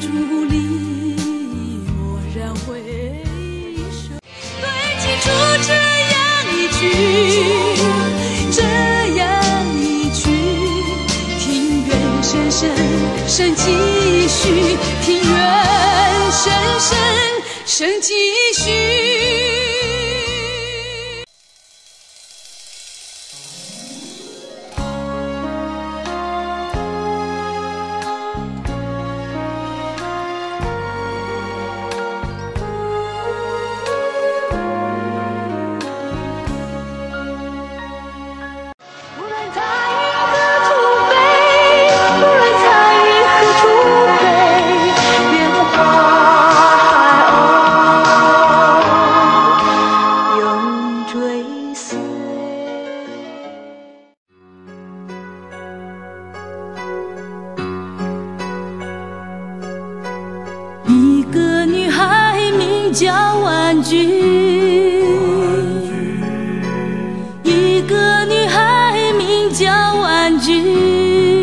伫伫立，蓦然回首，对镜出这样一句，这样一句，庭院深深深几许，庭院深深深几许。一个女孩名叫婉君，一个女孩名叫婉君。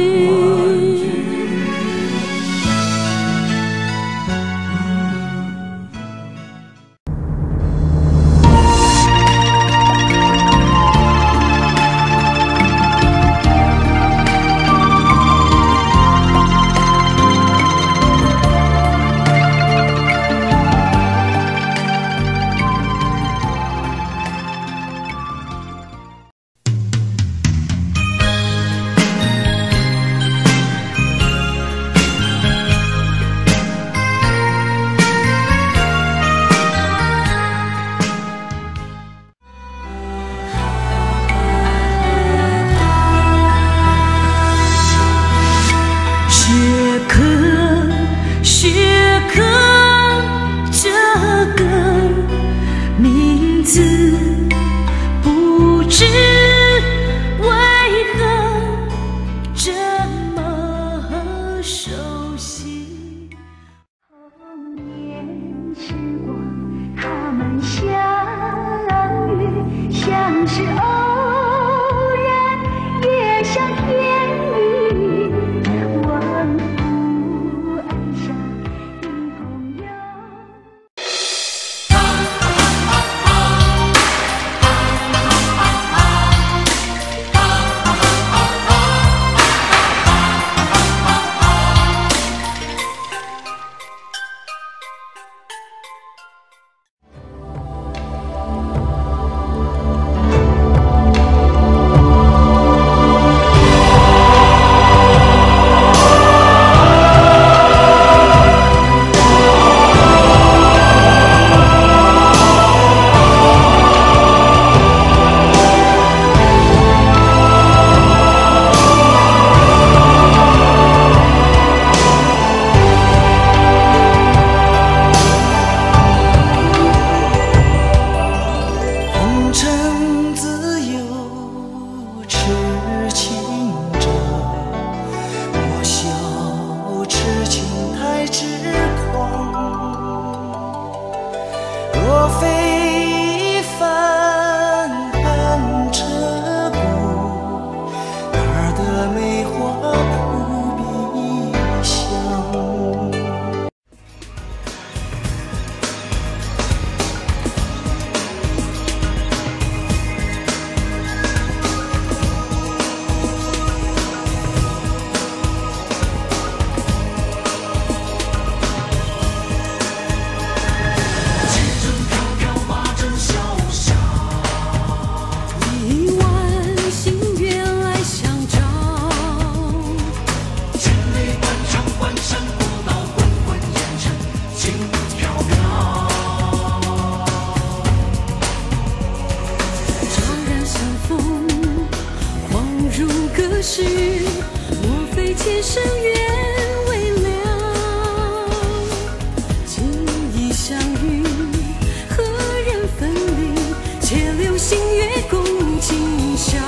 学科这个名字，不知为何这么熟悉。 童年时光，他们相遇，像是偶然，也像天意。 若非帆寒彻骨，哪儿的梅花扑鼻香。 可是，莫非前生缘未了？今已相遇，何人分离？且留星月共今宵。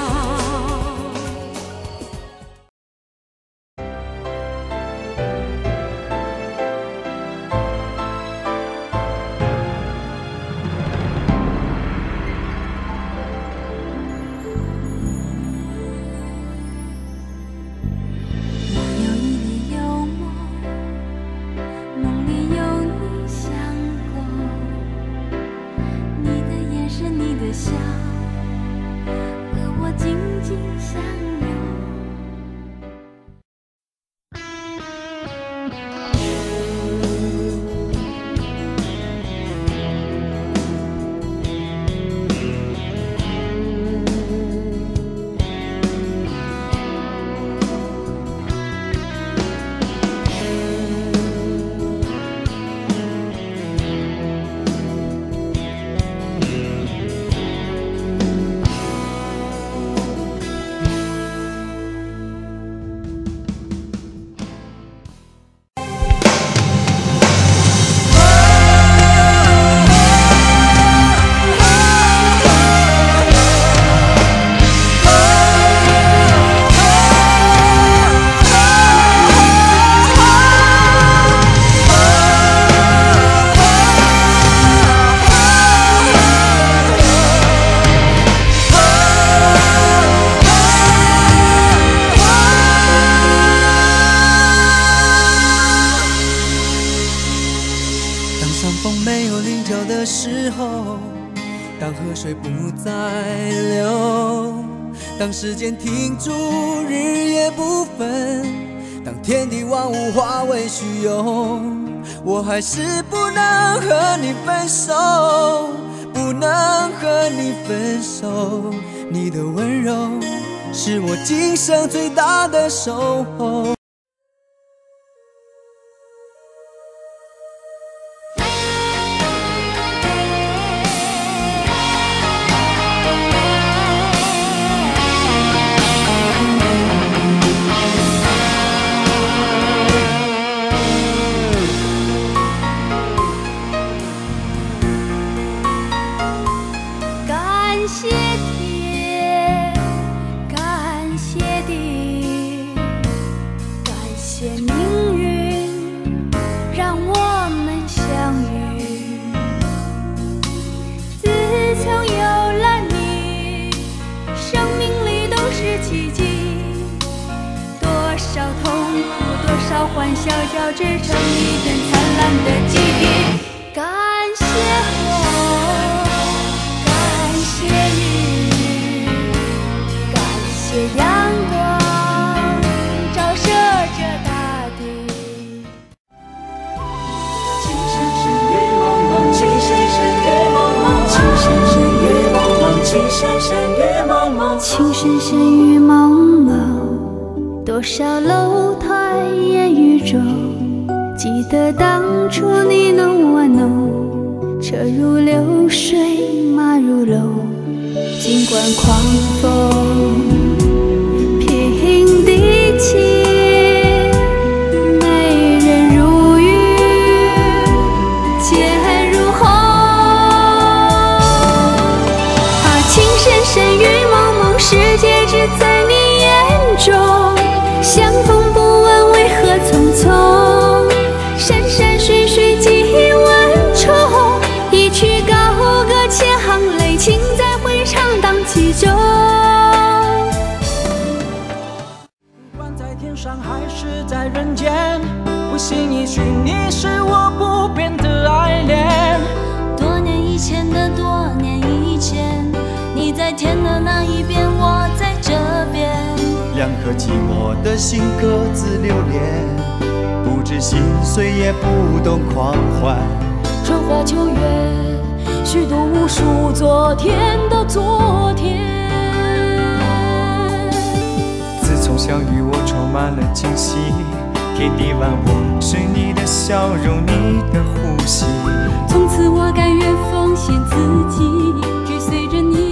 水不再流。当时间停住，日夜不分，当天地万物化为虚有，我还是不能和你分手，不能和你分手。你的温柔是我今生最大的守候。 感谢天，感谢地，感谢命运让我们相遇。自从有了你，生命里都是奇迹。多少痛苦，多少欢笑，交织成一段灿烂的记忆。感谢我。感谢雨，感谢阳光，照射着大地。 情深深雨蒙蒙，情深深雨蒙蒙，情深深雨蒙蒙，情深深雨蒙蒙， 情深深雨蒙蒙，多少楼台烟雨中，记得当初你侬我侬，车如流水马如龙。尽管狂风平地起，美人如玉，剑如虹。情深深雨蒙蒙，世界只在你眼中。相逢不问为何匆匆，山山水水几万重。一曲高歌千行泪，情在回肠荡气中。 不管在天上还是在人间，不信一许你是我不变的爱恋。 多年以前的多年以前，你在天的那一边，我在这边。 两颗寂寞的心各自留恋，不知心碎也不懂狂欢。 春花秋月，虚度无数昨天的昨天。 自从相遇，我充满了惊喜，天地万物是你的笑容，你的呼吸。 从此我甘愿奉献自己，追随着你。